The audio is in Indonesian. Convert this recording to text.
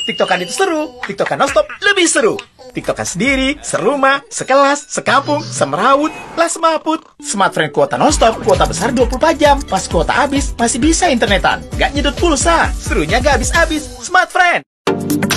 TikTokan itu seru, TikTokan nonstop lebih seru. TikTokan sendiri, serumah, sekelas, sekampung, semerawut, lah semaput. Smart Friend kuota nonstop, kuota besar 24 jam. Pas kuota habis, masih bisa internetan. Gak nyedot pulsa, serunya gak habis-habis. Smart Friend.